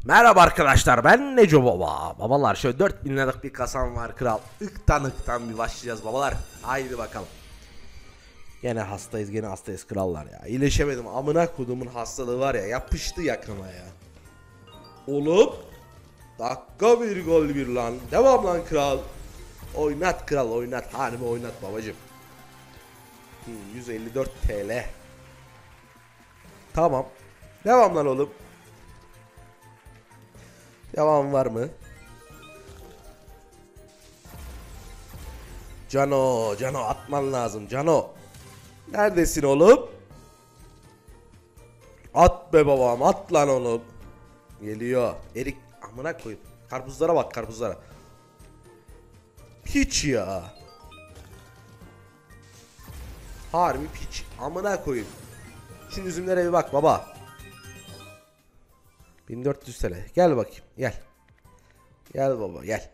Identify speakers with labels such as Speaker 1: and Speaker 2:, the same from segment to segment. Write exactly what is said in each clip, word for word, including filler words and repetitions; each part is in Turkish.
Speaker 1: Merhaba arkadaşlar, ben Neco Baba. Babalar, şöyle dört bin liralık bir kasam var kral. Iktan ıktan bir başlayacağız babalar. Haydi bakalım. Gene hastayız, gene hastayız krallar ya. İyileşemedim, amına kodumun hastalığı var ya, yapıştı yakama ya. Oğlum, dakika bir gol bir lan. Devam lan kral. Oynat kral, oynat, harbi oynat babacım. hmm, yüz elli dört TL. Tamam. Devam lan oğlum. Devam var mı? Cano, Cano atman lazım Cano. Neredesin oğlum? At be babam, at lan oğlum. Geliyor. Erik, amına koyup. Karpuzlara bak, karpuzlara. Piç ya. Harbi piç. Amına koyayım. Şimdi üzümlere bir bak baba. bin dört yüz TL. Gel bakayım, gel. Gel baba, gel.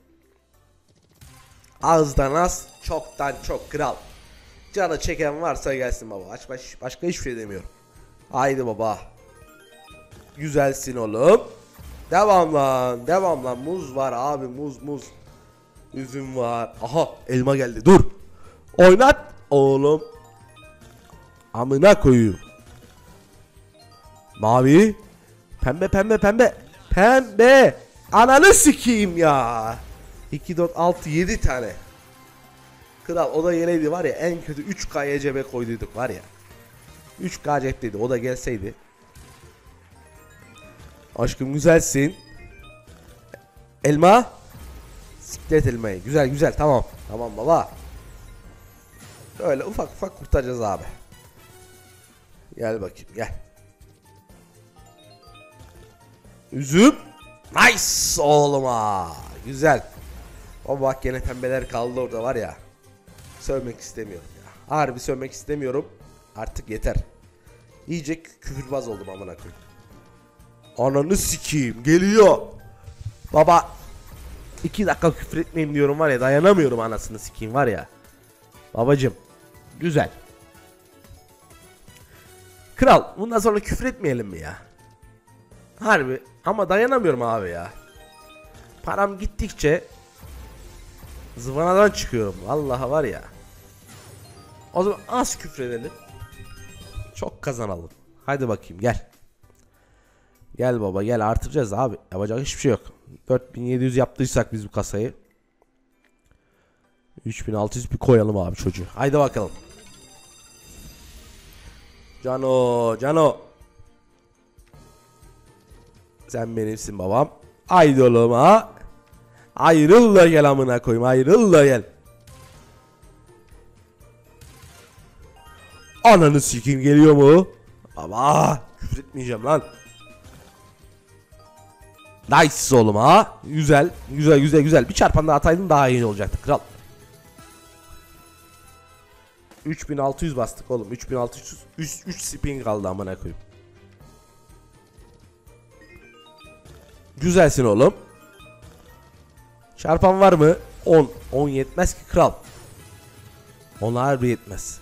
Speaker 1: Azdan az, çoktan çok kral. Canı çeken varsa gelsin baba. Baş, baş, başka hiçbir şey demiyorum. Haydi baba. Güzelsin oğlum. Devam lan, devam lan. Muz var abi, muz muz. Üzüm var. Aha, elma geldi. Dur. Oynat oğlum. Amına koyayım. Mavi. Pembe pembe pembe. Pembe. Ananı sikeyim ya. iki, dört, altı, yedi tane. Kral o da geleydi var ya, en kötü üç K'ya cebe koyduyduk var ya. üç K cepteydi, o da gelseydi. Aşkım güzelsin. Elma. Siklet elmayı. Güzel güzel, tamam. Tamam baba. Böyle ufak ufak kurtaracağız abi. Gel bakayım, gel. Üzüm. Nice oğluma. Güzel. O bak, gene pembeler kaldı orada var ya. Sövmek istemiyorum ya. Harbi sövmek istemiyorum. Artık yeter. İyice küfürbaz oldum amına koyayım. Ananı sikeyim, geliyor. Baba. iki dakika küfür etmeyeyim diyorum var ya, dayanamıyorum anasını sikeyim var ya. Babacım. Güzel. Kral, bundan sonra küfür etmeyelim mi ya? Harbi ama dayanamıyorum abi ya. Param gittikçe zıvanadan çıkıyorum. Vallahi var ya. O zaman az küfredelim. Çok kazanalım. Hadi bakayım, gel. Gel baba, gel, artıracağız abi. Yapacak hiçbir şey yok. dört bin yedi yüz yaptıysak biz bu kasayı, üç bin altı yüz bir koyalım abi çocuğu. Haydi bakalım. Cano, Cano. Sen benimsin babam. Haydi oğlum ha. Ayrıl da gel amına koyayım, ayrıl da gel. Ananı sikeyim, geliyor mu? Baba küfür etmeyeceğim lan. Nice oğlum ha. Güzel güzel güzel güzel. Bir çarpan daha ataydın daha iyi olacaktı kral. üç bin altı yüz bastık oğlum. üç bin altı yüz. üç, üç spin kaldı amına koyayım. Güzelsin oğlum. Çarpan var mı? on. on yetmez ki kral. on harbi yetmez.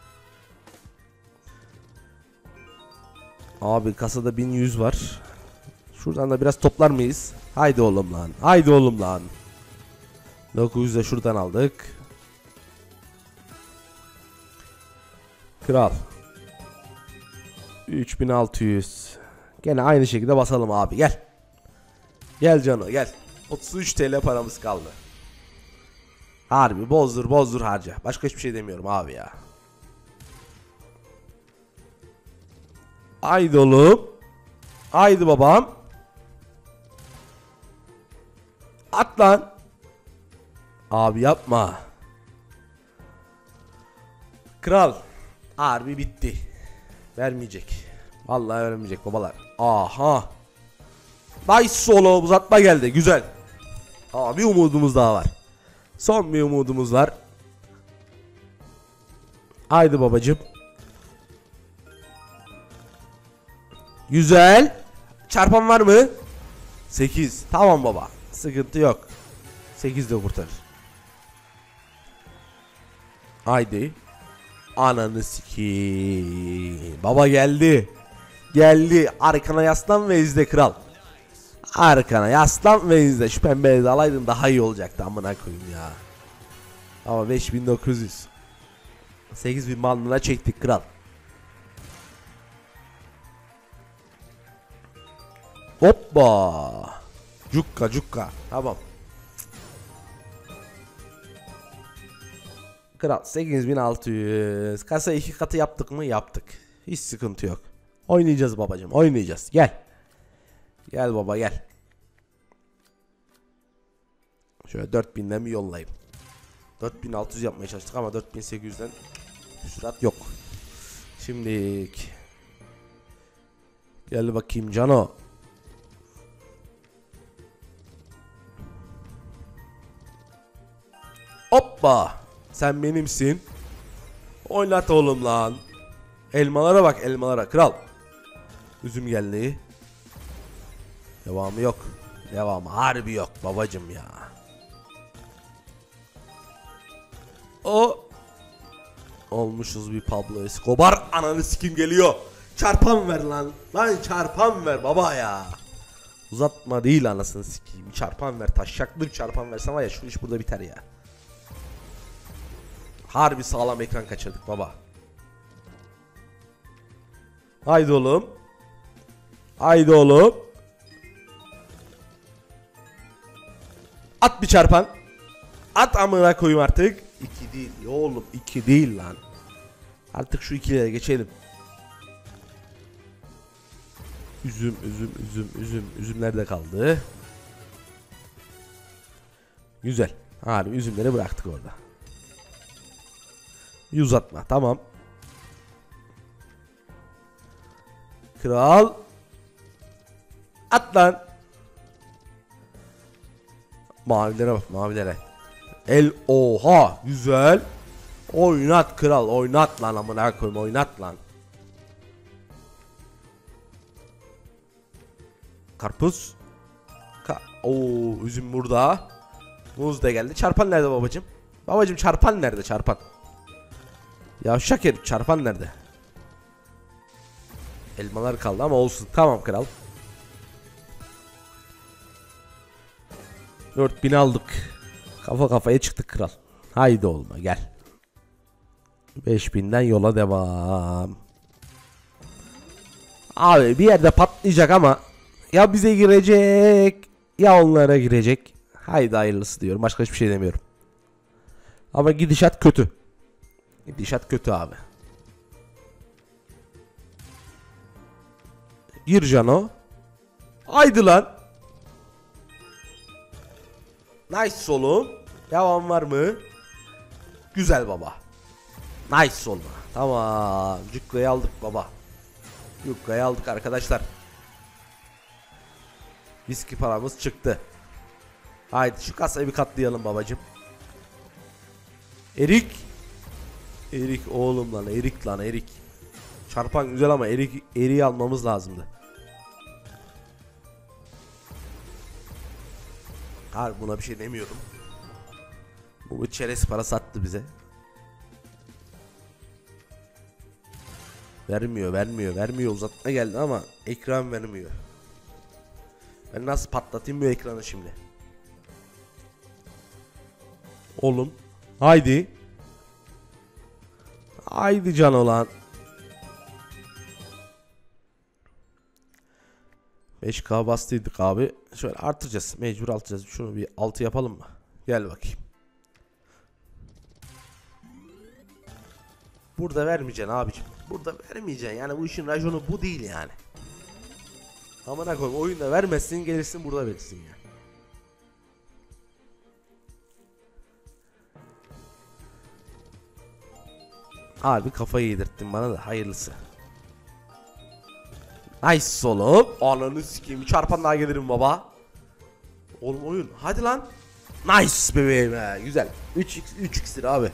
Speaker 1: Abi kasada bin yüz var. Şuradan da biraz toplar mıyız? Haydi oğlum lan. Haydi oğlum lan. dokuz yüz de şuradan aldık. Kral. üç bin altı yüz. Gene aynı şekilde basalım abi, gel. Gel Cano, gel. otuz üç TL paramız kaldı. Harbi bozdur bozdur harca. Başka hiçbir şey demiyorum abi ya. Haydi oğlum. Haydi babam. At lan. Abi yapma. Kral. Harbi bitti. Vermeyecek. Vallahi vermeyecek babalar. Aha. Nice oğlum, uzatma geldi, güzel. Aa, bir umudumuz daha var. Son bir umudumuz var. Haydi babacım. Güzel. Çarpan var mı? sekiz. Tamam baba. Sıkıntı yok. sekiz de kurtarır. Haydi. Ananı sikeyim. Baba geldi. Geldi. Arkana yaslan ve izle kral. Arkana yaslan ve izle. Şu pembeyi de alaydın daha iyi olacaktı amına koyayım ya. Ama beş bin dokuz yüz. sekiz bin bandına çektik kral. Hoppa. Cukka cukka. Tamam. Kral sekiz bin altı yüz. Kasa iki katı yaptık mı? Yaptık. Hiç sıkıntı yok. Oynayacağız babacığım. Oynayacağız. Gel. Gel baba gel. Şöyle dört binden bir yollayayım. dört bin altı yüz yapmaya çalıştık ama dört bin sekiz yüzden sürat yok. Şimdi gel bakayım Cano. Hoppa. Sen benimsin. Oynat oğlum lan. Elmalara bak elmalara kral. Üzüm geldi. Devamı yok. Devamı harbi yok babacım ya. O olmuşuz bir Pablo Escobar. Ananı sikim geliyor. Çarpan ver lan. Lan çarpan ver baba ya. Uzatma değil anasını sikeyim. Çarpan ver. Taşşaklık çarpan versen var ya şu iş burada biter ya. Harbi sağlam ekran kaçırdık baba. Haydi oğlum. Haydi oğlum. At bir çarpan. At amına koyayım artık. iki değil oğlum, iki değil lan. Artık şu ikilere geçelim. Üzüm üzüm üzüm üzüm. Üzüm nerede kaldı? Güzel. Harbi üzümleri bıraktık orada. Bir uzatma tamam. Kral. At lan. Mavilere bak mavilere. El oha güzel. Oynat kral oynat lan amına koyayım oynat lan. Karpuz. Ka Oo üzüm burada. Muz da geldi. Çarpan nerede babacım? Babacım çarpan nerede çarpan? Yavşak herif çarpan nerede? Elmalar kaldı ama olsun. Tamam kral. dört bin aldık. Kafa kafaya çıktık kral. Haydi olma gel. beş binden yola devam. Abi bir yerde patlayacak ama ya bize girecek ya onlara girecek. Haydi hayırlısı diyorum. Başka hiçbir şey demiyorum. Ama gidişat kötü. Gidişat kötü abi. Gir Cano. Haydi lan. Nice oğlum. Devam var mı? Güzel baba. Nice olma. Tamam. Cukka'yı aldık baba. Cukka'yı aldık arkadaşlar. Viski paramız çıktı. Haydi şu kasayı bir katlayalım babacım. Erik. Erik oğlum lan. Erik lan erik. Çarpan güzel ama erik, eriği almamız lazımdı. Harbi buna bir şey demiyordum. Bu çerez para sattı bize. Vermiyor vermiyor vermiyor uzatma geldi ama ekran vermiyor. Ben nasıl patlatayım bu ekranı şimdi? Oğlum haydi. Haydi can olan. beş K bastıydık abi. Şöyle artıracağız. Mecbur artıracağız. Şunu bir altı yapalım mı? Gel bakayım. Burada vermeyeceksin abicim. Burada vermeyeceksin. Yani bu işin raconu bu değil yani. Amına koyayım oyunda vermezsin gelirsin burada verirsin ya. Abi kafayı yedirttin bana da hayırlısı. Nice oğlum. Ananı sikeyim. Çarpan daha gelirim baba. Oğlum oyun. Hadi lan. Nice bebeğim he. Güzel. üç x üç iksir abi.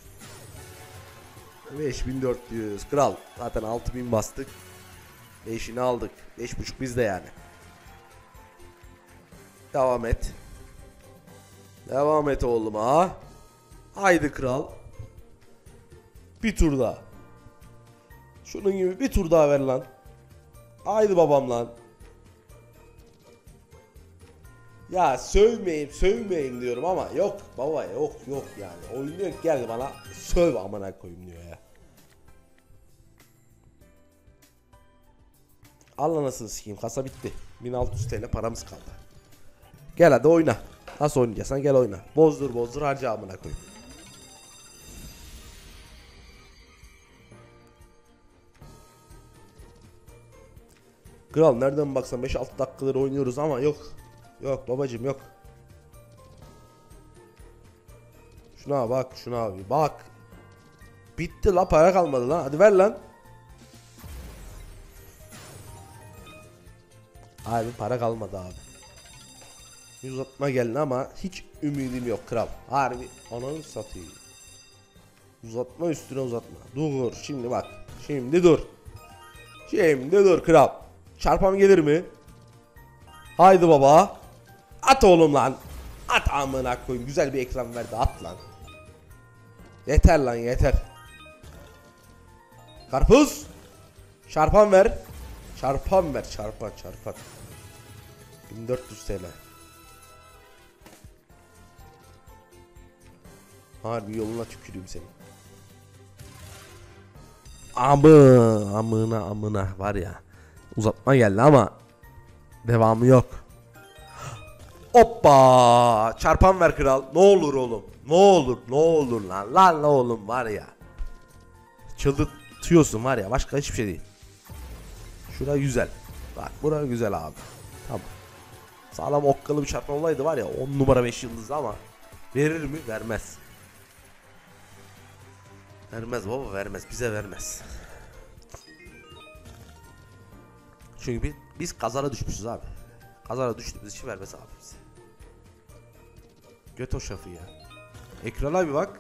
Speaker 1: beş bin dört yüz. Kral. Zaten altı bin bastık. beşini aldık. beş buçuk bizde yani. Devam et. Devam et oğlum ha. Haydi kral. Bir tur daha. Şunun gibi bir tur daha ver lan. Haydi babam lan. Ya sövmeyeyim sövmeyeyim diyorum ama yok baba, yok yok yani. Oynuyor, gel bana söv amına koyayım diyor ya. Allah nasıl sikeyim, kasa bitti. bin altı yüz T L paramız kaldı. Gel hadi oyna. Nasıl oynayacaksan gel oyna. Bozdur bozdur harca amına koyayım. Kral nereden baksan beş altı dakikadır oynuyoruz ama yok. Yok babacım yok. Şuna bak, şuna bir bak. Bitti la, para kalmadı lan. Hadi ver lan. Abi para kalmadı abi. Uzatma geldi ama hiç ümidim yok kral. Harbi ananı satayım. Uzatma üstüne uzatma. Dur şimdi bak. Şimdi dur. Şimdi dur kral. Çarpam gelir mi? Haydi baba. At oğlum lan. At amına koyayım. Güzel bir ekran verdi, at lan. Yeter lan yeter. Karpuz. Çarpan ver. Çarpan ver, çarpan çarpan. bin dört yüz T L. Harbi yoluna tüküreyim senin. Amı amına amına var ya. Uzatma geldi ama devamı yok. Hoppa! Çarpan ver kral. Ne olur oğlum. Ne olur, ne olur lan. Lan ne oğlum var ya. Çıldırtıyorsun var ya, başka hiçbir şey değil. Şura güzel. Bak bura güzel abi. Tamam. Sağlam okkalı bir çarpma olaydı var ya, on numara beş yıldız ama verir mi? Vermez. Vermez baba, vermez. Bize vermez. Çünkü biz, biz kazara düşmüşüz abi. Kazara düştüğümüz için vermez abi bize. Göt o şafı ya. Ekrana bir bak.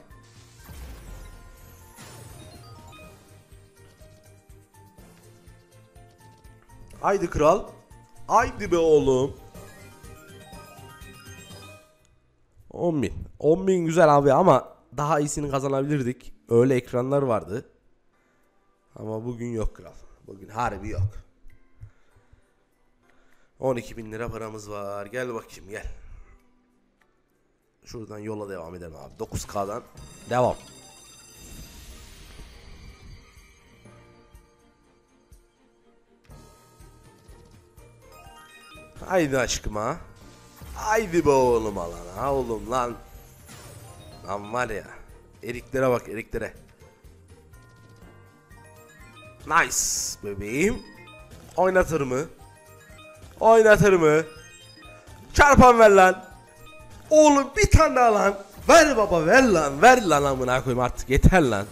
Speaker 1: Haydi kral. Haydi be oğlum. on bin. on bin güzel abi ama daha iyisini kazanabilirdik. Öyle ekranlar vardı. Ama bugün yok kral. Bugün harbi yok. on iki bin lira paramız var. Gel bakayım gel. Şuradan yola devam edelim abi. dokuz K'dan devam. Haydi aşkıma. Haydi be oğlum alana. Ha oğlum lan. Lan var ya. Eriklere bak, eriklere. Nice bebeğim. Oynatır mı? Oynatır mı? Çarpan ver lan. Oğlum bir tane daha lan. Ver baba, ver lan. Ver lan amına koyayım artık, yeter lan.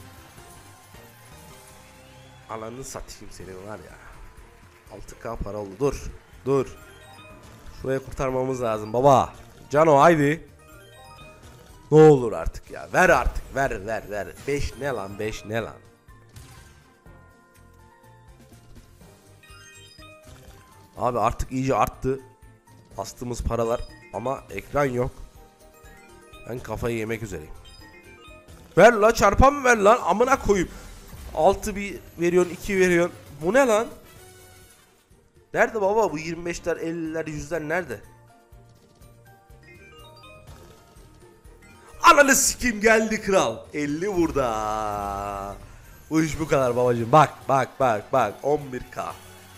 Speaker 1: Ananı satayım senin var ya. altı K para oldu. Dur. Dur. Şurayı kurtarmamız lazım baba. Cano haydi. Ne olur artık ya. Ver artık. Ver ver ver. beş ne lan? beş ne lan? Abi artık iyice arttı. Bastığımız paralar ama ekran yok. Ben kafayı yemek üzereyim. Ver la, çarpan ver lan amına koyayım. altı bir veriyorsun, iki veriyorsun. Bu ne lan? Nerede baba bu yirmi beşler, elliler, yüzler nerede? Ananı sikim geldi kral. elli burada. Bu iş bu kadar babacığım. Bak bak bak bak. on bir K.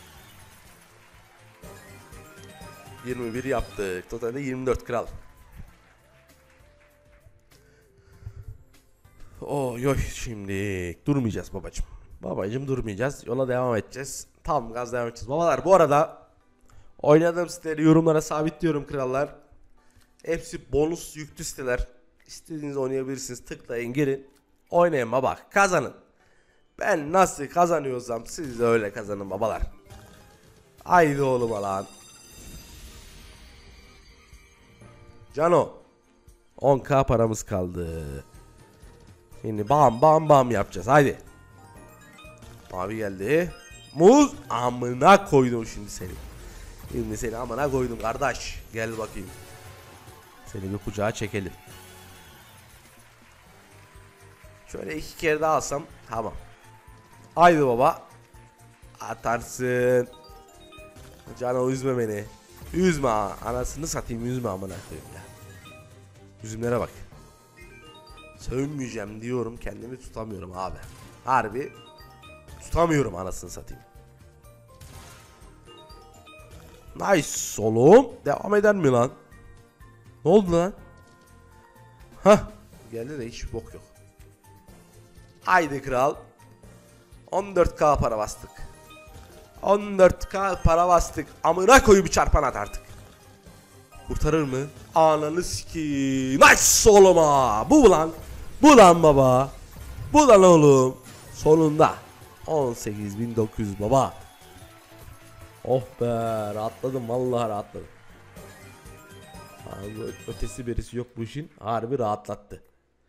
Speaker 1: yirmi bir yaptık. Totalde yirmi dört kral. Oy oy, şimdi durmayacağız babacığım. Babacığım durmayacağız. Yola devam edeceğiz. Tam gaz devam edeceğiz. Babalar bu arada oynadığım siteleri yorumlara sabitliyorum krallar. Hepsi bonus yüklü siteler. İstediğiniz oynayabilirsiniz. Tıklayın, girin. Oynayın baba. Kazanın. Ben nasıl kazanıyorsam siz de öyle kazanın babalar. Haydi oğlum lan. Cano. on K paramız kaldı. Şimdi bam bam bam yapacağız. Haydi. Abi geldi. Muz. Amına koydum şimdi seni. Şimdi seni amına koydum kardeş. Gel bakayım. Seni bir kucağa çekelim. Şöyle iki kere daha alsam tamam. Haydi baba. Atarsın. Cano üzme beni. Üzme ha. Anasını satayım, üzme amına koyayım ya. Üzümlere bak. Sövmeyeceğim diyorum, kendimi tutamıyorum abi. Harbi tutamıyorum anasını satayım. Nice oğlum. Devam eder mi lan? Ne oldu lan? Hah. Geldi de hiç bok yok. Haydi kral. on dört K para bastık. on dört K para bastık. Amına koyu bir çarpan at artık. Kurtarır mı? Ananı sikiyim. Nice oğlum ha. Bu lan. Bu lan baba. Bu lan oğlum. Sonunda. on sekiz bin dokuz yüz baba. Oh be, rahatladım vallahi rahatladım. Abi ötesi birisi yok bu işin. Harbi rahatlattı.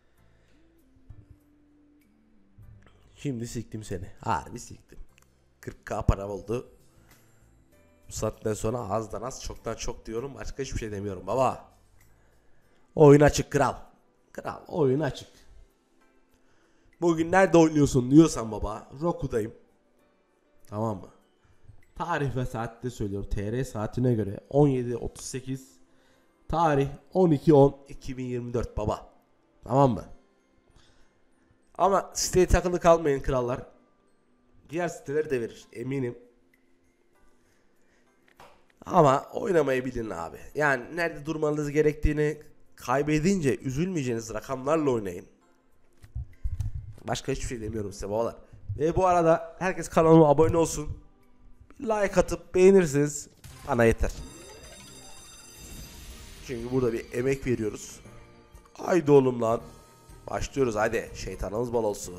Speaker 1: Şimdi siktim seni. Harbi siktim. kırk K para oldu. Bu saatten sonra azdan az çoktan çok diyorum. Başka hiçbir şey demiyorum baba. Oyun açık kral. Kral oyun açık. Bugün nerede oynuyorsun diyorsan baba, Roku'dayım. Tamam mı? Tarih ve saatte söylüyorum. T R saatine göre on yedi otuz sekiz. Tarih on iki on iki bin yirmi dört baba. Tamam mı? Ama siteye takılı kalmayın krallar. Diğer siteleri de verir eminim. Ama oynamayı bilin abi. Yani nerede durmanız gerektiğini kaybedince üzülmeyeceğiniz rakamlarla oynayın. Başka hiçbir şey demiyorum size babalar. Ve bu arada herkes kanalıma abone olsun. Like atıp beğenirsiniz. Bana yeter. Çünkü burada bir emek veriyoruz. Haydi oğlum lan. Başlıyoruz hadi. Şeytanımız bol olsun.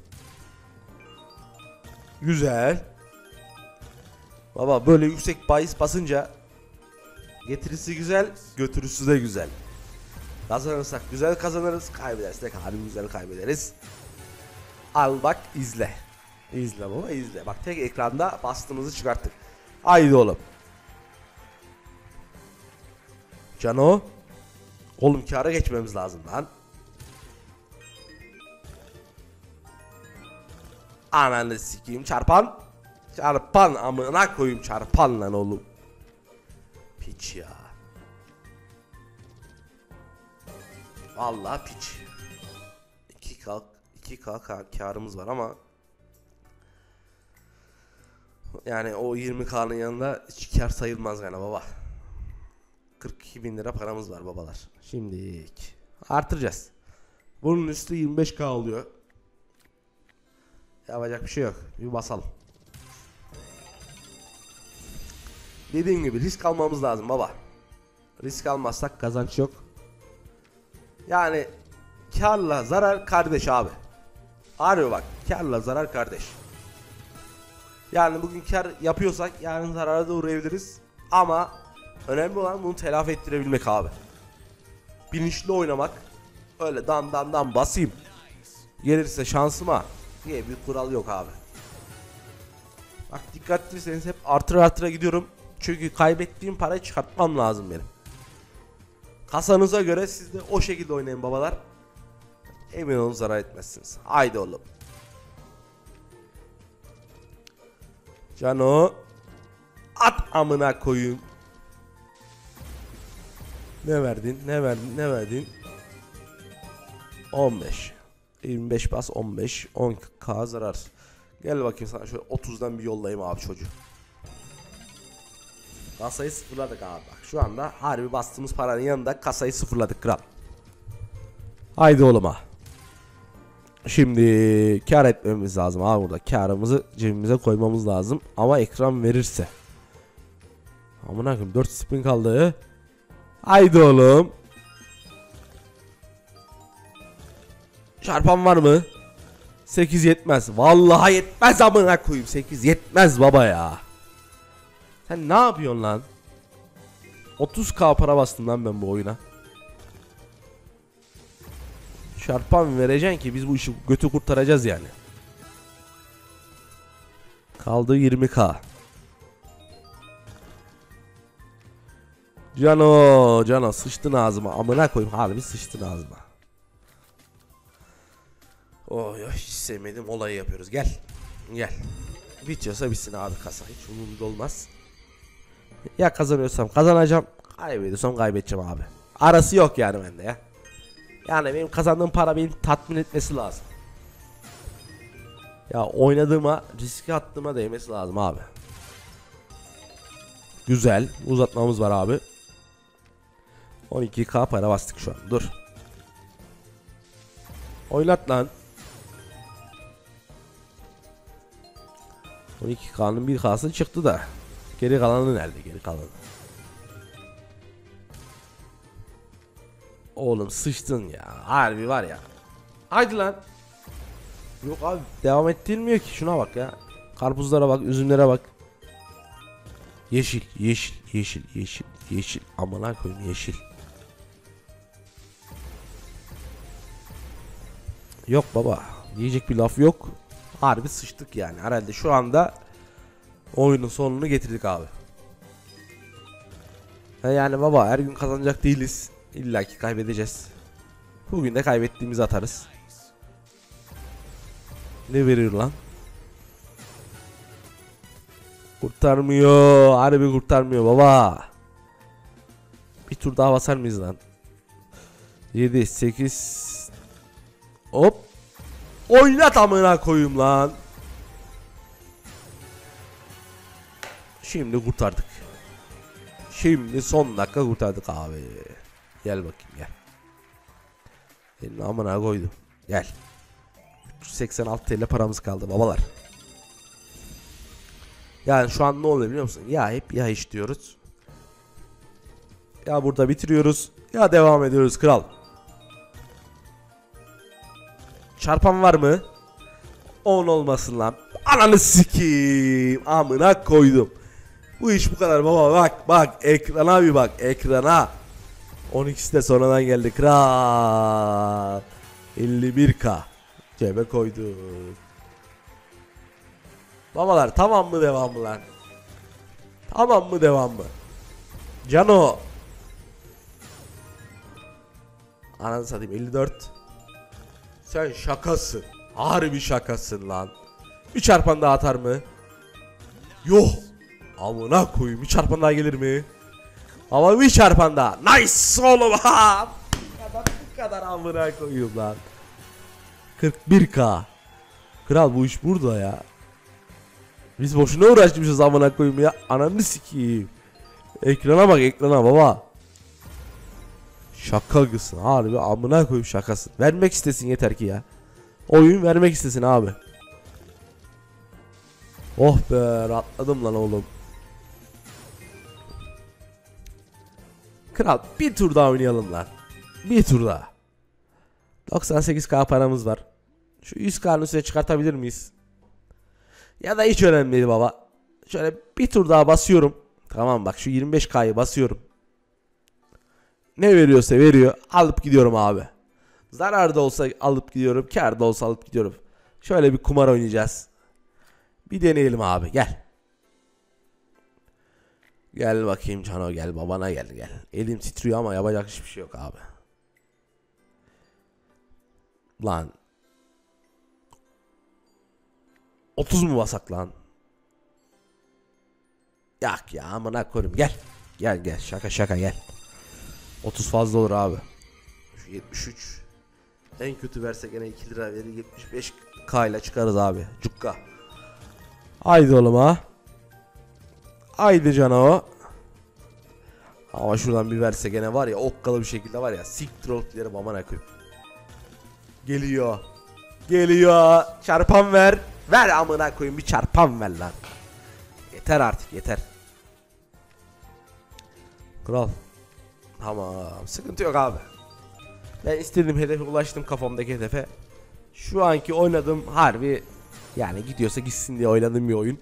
Speaker 1: Güzel. Baba böyle yüksek bahis basınca getirisi güzel, götürüsü de güzel. Kazanırsak güzel kazanırız, kaybedersek harbi güzel kaybederiz. Al bak izle. İzle baba izle. Bak tek ekranda bastığımızı çıkarttık. Haydi oğlum. Cano. Oğlum kâra geçmemiz lazım lan. Ananı sikeyim çarpan. Çarpan amına koyayım çarpan lan oğlum. Piç ya. Vallahi piç. iki K iki K karımız var ama yani o yirmi K'nın yanında hiç kar sayılmaz yani baba. kırk iki bin lira paramız var babalar. Şimdilik artıracağız. Bunun üstü yirmi beş K oluyor. Yapacak bir şey yok. Bir basalım. Dediğim gibi risk almamız lazım baba. Risk almazsak kazanç yok. Yani karla zarar kardeş abi. Harbi bak, karla zarar kardeş. Yani bugün kar yapıyorsak yarın zarara da uğrayabiliriz. Ama önemli olan bunu telafi ettirebilmek abi. Bilinçli oynamak. Öyle dan dan dan basayım, gelirse şansıma diye bir kural yok abi. Bak dikkatliyseniz hep artıra artıra gidiyorum. Çünkü kaybettiğim parayı çıkartmam lazım benim. Kasanıza göre siz de o şekilde oynayın babalar. Emin olun zarar etmezsiniz. Haydi oğlum. Cano. At amına koyayım. Ne verdin? Ne verdin? Ne verdin? on beş. yirmi beş bas on beş. on K zarar. Gel bakayım sana şöyle otuzdan bir yollayayım abi çocuğu. Kasayı sıfırladık abi bak. Şu anda harbi bastığımız paranın yanında kasayı sıfırladık kral. Haydi oğlum ha. Şimdi kar etmemiz lazım abi burada. Karımızı cebimize koymamız lazım. Ama ekran verirse. Amına koyayım dört spin kaldı. Haydi oğlum. Çarpan var mı? sekiz yetmez. Vallahi yetmez amına koyayım. sekiz yetmez baba ya. Sen ne yapıyorsun lan? otuz K para bastım lan ben bu oyuna. Çarpan vereceksin ki biz bu işi götü kurtaracağız yani. Kaldı yirmi K. Cano, Cano sıçtın ağzıma. Amına koyayım harbi sıçtın ağzıma. Oy oy hiç sevmedim olayı yapıyoruz. Gel. Gel. Bitiyorsa bitsin abi kasa. Hiç umurumda olmaz. Ya kazanıyorsam kazanacağım, kaybediyorsam kaybedeceğim abi. Arası yok yani bende ya. Yani benim kazandığım para beni tatmin etmesi lazım. Ya oynadığıma, riske attığıma değmesi lazım abi. Güzel, uzatmamız var abi. on iki K para bastık şu an. Dur. Oynat lan. on iki K'nın bir K'sı çıktı da. Geri kalanı nerede? Geri kalanı. Oğlum sıçtın ya. Harbi var ya. Haydi lan. Yok abi, devam ettirilmiyor ki. Şuna bak ya. Karpuzlara bak, üzümlere bak. Yeşil, yeşil, yeşil, yeşil, yeşil. Amına koyayım, yeşil. Yok baba, diyecek bir laf yok. Harbi sıçtık yani. Herhalde şu anda oyunun sonunu getirdik abi. Yani baba, her gün kazanacak değiliz. İlla ki kaybedeceğiz. Bugün de kaybettiğimizi atarız. Ne veriyor lan? Kurtarmıyor. Harbi kurtarmıyor baba. Bir tur daha basar mıyız lan? yedi sekiz. Hop. Oynat amına koyayım lan. Şimdi kurtardık. Şimdi son dakika kurtardık abi. Gel bakayım gel. Senin amına koydum. Gel. üç yüz seksen altı T L paramız kaldı babalar. Yani şu an ne oluyor biliyor musun? Ya hep ya iş diyoruz. Ya burada bitiriyoruz. Ya devam ediyoruz kral. Çarpan var mı? on olmasın lan. Ananı sikeyim. Amına koydum. Bu iş bu kadar baba, bak bak ekrana bir bak ekrana. on ikisi de sonradan geldi kral. elli bir K cebe koyduk. Babalar tamam mı devam mı lan? Tamam mı devam mı? Cano. Ananı satayım, elli dört. Sen şakasın. Harbi şakasın lan. Bir çarpan daha atar mı? Yok. Amına koyayım, bir çarpan daha gelir mi? Ama bir çarpan daha. Nice oğlum ha. Bu kadar, bu kadar amına koyayım lan. kırk bir K. Kral bu iş burada ya. Biz boşuna uğraşmışız amına koyayım ya. Ananı sikeyim. Ekrana bak ekrana baba. Şaka gısın harbi, amına koyayım şakasın. Vermek istesin yeter ki ya. Oyun vermek istesin abi. Oh be, rahatladım lan oğlum. Kral bir tur daha oynayalım lan. Bir tur daha. doksan sekiz K paramız var. Şu yüz K'nın üstüne çıkartabilir miyiz? Ya da hiç önemli değil baba. Şöyle bir tur daha basıyorum. Tamam bak, şu yirmi beş K'yı basıyorum. Ne veriyorsa veriyor. Alıp gidiyorum abi. Zarar da olsa alıp gidiyorum. Kar da olsa alıp gidiyorum. Şöyle bir kumar oynayacağız. Bir deneyelim abi, gel. Gel bakayım Cano, gel babana gel gel. Elim titriyor ama yapacak hiçbir şey yok abi. Lan. otuz mu basak lan? Yak ya amına koyayım, gel. Gel gel, şaka şaka gel. otuz fazla olur abi. Şu yetmiş üç. En kötü versek gene iki lira verir, yetmiş beş K ile çıkarız abi. Cukka. Haydi oğlum ha. Haydi Cano. Ama şuradan bir verse gene var ya, okkalı bir şekilde var ya, siktir ot derim amına koyayım. Geliyor. Geliyor. Çarpan ver. Ver amına koyayım, bir çarpan ver lan. Yeter artık, yeter. Kral. Tamam, sıkıntı yok abi. Ben istediğim hedefe ulaştım, kafamdaki hedefe. Şu anki oynadığım harbi yani gidiyorsa gitsin diye oynadığım bir oyun.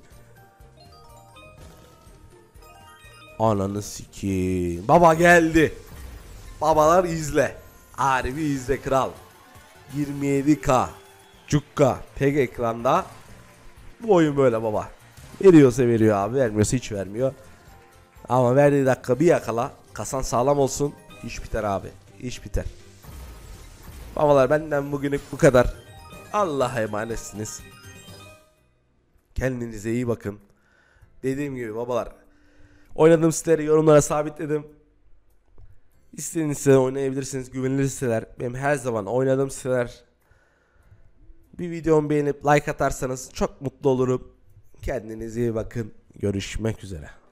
Speaker 1: Ananı sikeyim. Baba geldi. Babalar izle. Harbi izle kral. yirmi yedi K. Cukka. Tek ekranda. Bu oyun böyle baba. Veriyorsa veriyor abi. Vermiyorsa hiç vermiyor. Ama verdiği dakika bir yakala. Kasan sağlam olsun. İş biter abi. İş biter. Babalar benden bugünlük bu kadar. Allah'a emanetsiniz. Kendinize iyi bakın. Dediğim gibi babalar, Oynadığım siteleri yorumlara sabitledim. İstediğiniz sitede oynayabilirsiniz. Güvenilir siteler. Benim her zaman oynadığım siteler. Bir videomu beğenip like atarsanız çok mutlu olurum. Kendinize iyi bakın. Görüşmek üzere.